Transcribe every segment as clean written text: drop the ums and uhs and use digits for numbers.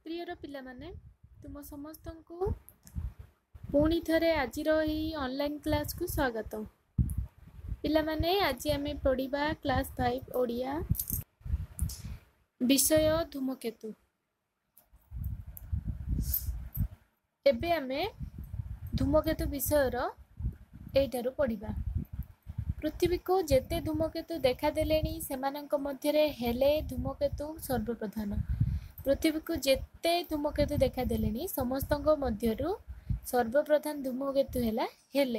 Prior पिला माने तुम समस्त को पुणी थरे आज ऑनलाइन क्लास को स्वागत। पिला माने आज आम पढ़ा क्लास 5 ओडिया विषय धूमकेतु। एबे आमे धूमकेतु विषयर एठारु पढ़िबा। पृथ्वी को जेते धूमकेतु देखा देलेनी सेमानंक मध्यरे हेले धूमकेतु सर्वप्रधान। पृथ्वी को जेते धूमकेतु देखा देलेनी समस्तंक मध्यरु सर्वप्रधान धूमकेतु हेला हेले।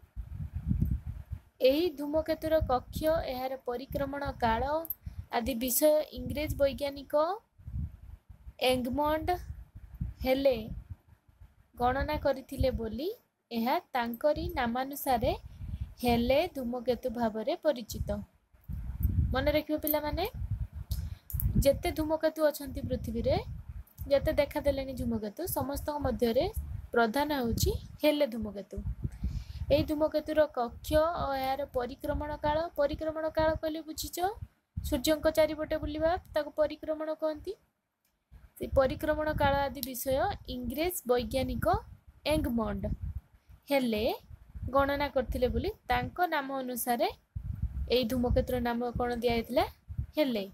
एही धूमकेतुर कक्ष एहार परिक्रमण काल आदि विषय इंग्रेज वैज्ञानिक एग्मंड हेले गणना करथिले बोली एहा तांकरी नामानुसारे हेले धूमकेतु भावरे परिचित। मन रखियो पिला माने जेते धूमकेतु अछंती पृथ्वी रे जेते देखा देलेनी धूमकेतु समस्त मध्यरे प्रधान होची हेले धूमकेतु। एई धूमकेतुर कक्ष और यार परिक्रमण काल कहले बुझिचो सूर्यंक चारिपटे बुलिबा ताको परिक्रमण कहंती। से परिक्रमण काल आदि विषय इंग्रेज वैज्ञानिक एग्मंड हेले गणना करथिले बोली तांको नाम अनुसार एई धूमकेतुर नाम कोन दिया हैतला हेले।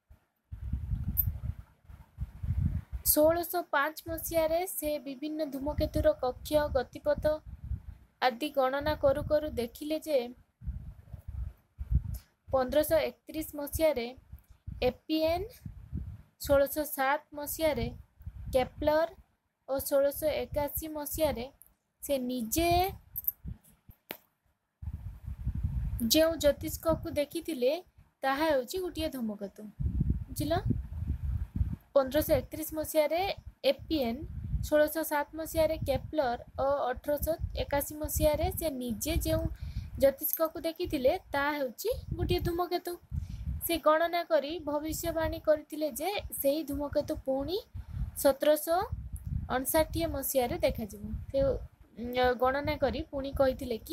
1605 मसीह से विभिन्न धूमकेतुर कक्ष गतिपथ आदि गणना करू करू देखिले जे 1531 मसीह एपीएन 1607 मसीह केप्लर और 1681 मसीह से निजे जो ज्योतिष्क को देखी ताहा होची गोटे धूमकेतु बुझिल। 1531 मसीह एपीएन 1607 मसीह केप्लर और 1881 मसीह से निजे जो ज्योतिष्क को देखी गोटे धूमकेतु। से गणना करी भविष्यवाणी करथिले जे सेही धूमकेतु पुणी 1759 मसीह देखा जिवो। से गणना करी पुणी कहिथिले कि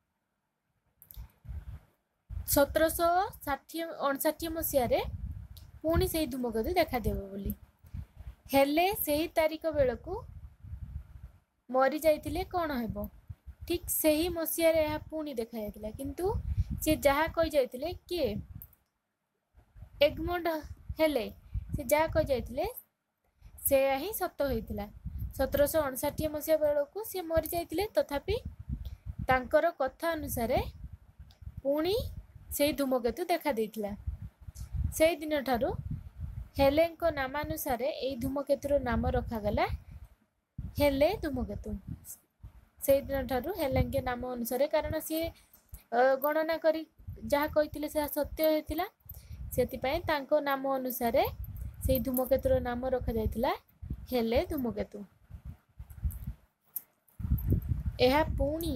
1759 मसीह पुणी से धूमकेतु देखा देव बोली हेले सही तारीख बेलू मरी जाइतिले कौन हेबो। ठीक सही मसीह पुणी देखा जाइतिला किंतु से जहा कहि जाइतिले किए एग्मंड हेले से जहा कहि जाइतिले से ही सत्य होइतिला। 1759 मसीह बेलू से मरी जाइतिले तथापि तांकर कथा अनुसार पुणी से धूमकेतु देखा देइतिला। से दिन ठारू हेले नामानुसार यही धूमकेतुर नाम रखागला हेले धूमकेतु। से दिन ठारू हेले नाम अनुसार कारण सी गणना करी जहाँ कही सत्य होता से नाम अनुसार से धूमकेतुर नाम रखा जाइतिला हेले धूमकेतु। यह पुणी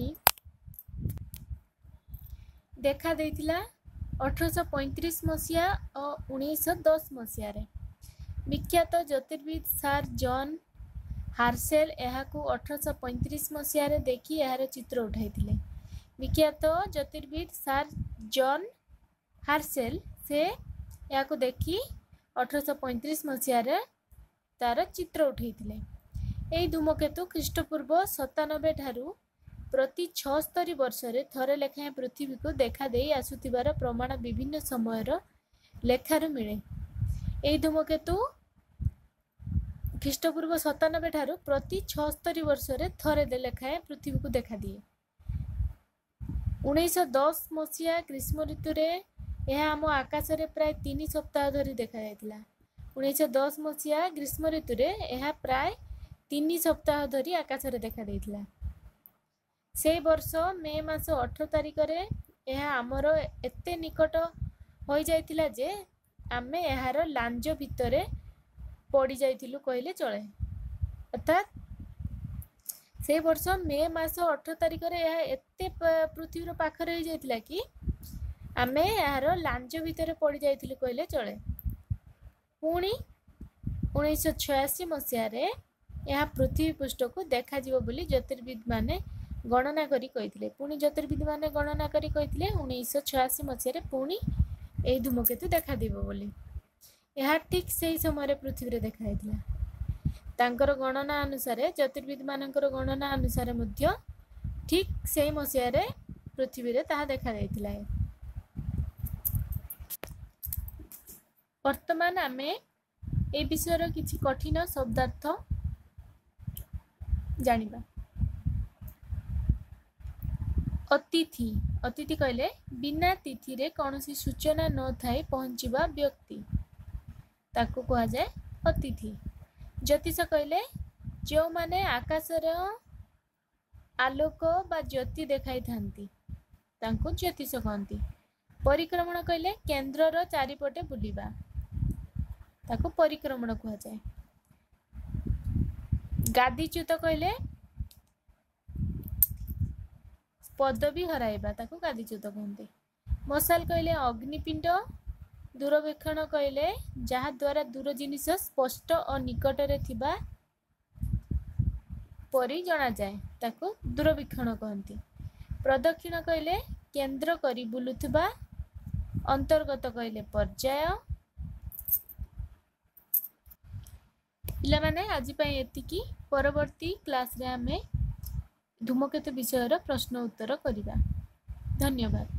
देखा देइतिला 1835 मसीहा और 1910 मसीह विख्यात ज्योतिर्विद सर जॉन हार्सेल यह 1835 मसीह देखी यार चित्र उठाई। विख्यात ज्योतिर्विद सर जॉन हार्सेल से यह देखी 1835 मसीह तार चित्र उठाई। यही धूमकेतु ख्रीष्टपूर्व 97 ठारू प्रति 76 वर्ष थरे लेखाएं पृथ्वी को देखा दे आसुथिबार प्रमाण विभिन्न समयर लेखार मिले। यही धूमकेतु ख्रीष्टपूर्व 97 ठारू प्रति 76 वर्ष थरे लेखाएं पृथ्वी को देखा दिए। 1910 मसीहा ग्रीष्म ऋतु यह आम आकाश रे प्राय 3 सप्ताह धरी देखा जाइतिला। 1910 मसीहा ग्रीष्म ऋतु यह प्राय 3 सप्ताह धरी आकाश रे देखा देइतिला। से वर्ष मे मास 18 तारिख रे यह आमर एते निकट हो जाइतिला जे आमे यार लांज भितरे पड़ी जाइतिलु कहले चले। अर्थात से वर्ष मे मास 18 तारिख रे यह एते पृथ्वी रो पाखरे हो जाइतिला कि आमे यार लांज भितरे पड़ी जाइतिलु कहले चले। पुणी 1986 मसीह रे यह पृथ्वी पृष्ठ को देखा जिवो बोली ज्योतिर्विद माने गणना करी कहिथिले। पुणी ज्योतिर्विद माने गणना करी कहिथिले 1986 मसीह पुणी एही धूमकेतु देखा दिबो बोली। यह ठीक से ही समय पृथ्वी रे देखा जाइतिला। तांकर गणना अनुसार ज्योतिर्विद मानकर गणना अनुसार मध्य ठीक से मसीह रे पृथ्वी रे ताहा देखा जाइतिला। वर्तमान आमे ए विषय किछि कठिन शब्दार्थ जानिबा। अतिथि अतिथि कहले बिना तिथि रे कौनसी सूचना न थाई पहुँचीबा व्यक्ति ताकू कहा जाए अतिथि। ज्योतिष कहले जो माने आकाशर आलोक बा ज्योति देखाई थांती तांको ज्योतिष कहती। परिक्रमण कहले केन्द्रर चारिपटे बुलिबा ताको परिक्रमण कहा जाए। गादीच्युत कहले पदवी हराइबा ताको गादीच्युत कहते। मशाल कहले अग्निपिंड। दूरवीक्षण कहले जहा द्वारा दूर जिनिस स्पष्ट और निकट रे थिबा परी जना जाए ताको दूरवीक्षण कहती। प्रदक्षिण कहले केंद्र करी बुलुथबा। अंतर्गत कहले पर्याय। पिला माने आज पई एतिकी। परवर्ती क्लास रे हमें धूमकेतु विषय प्रश्न उत्तर करिबा। धन्यवाद।